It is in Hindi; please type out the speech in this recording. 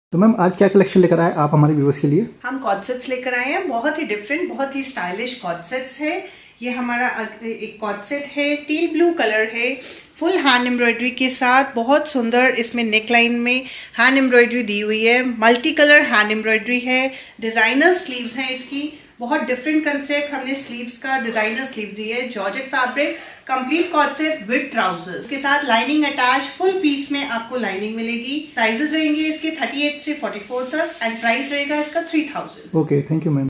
तो मैम आज क्या कलेक्शन लेकर आए आप हमारे व्यूअर्स के लिए? हम कॉर्ड सेट्स लेकर आए हैं, बहुत ही डिफरेंट, बहुत ही स्टाइलिश कॉर्ड सेट्स है। ये हमारा एक कॉर्ड सेट है, टील ब्लू कलर है, फुल हैंड एम्ब्रॉयडरी के साथ, बहुत सुंदर। इसमें नेक लाइन में हैंड एम्ब्रॉयडरी दी हुई है, मल्टी कलर हैंड एम्ब्रॉयडरी है, डिजाइनर स्लीव्स हैं इसकी, बहुत डिफरेंट कंसेप्ट। हमने स्लीव्स का डिजाइनर स्लीव्स दी है, georgette fabric, complete co-ord set with trousers के साथ लाइनिंग अटैच, फुल पीस में आपको लाइनिंग मिलेगी। साइजेस रहेंगे इसके 38 से 44 तक एंड प्राइस रहेगा इसका 3000। Okay, thank you ma'am.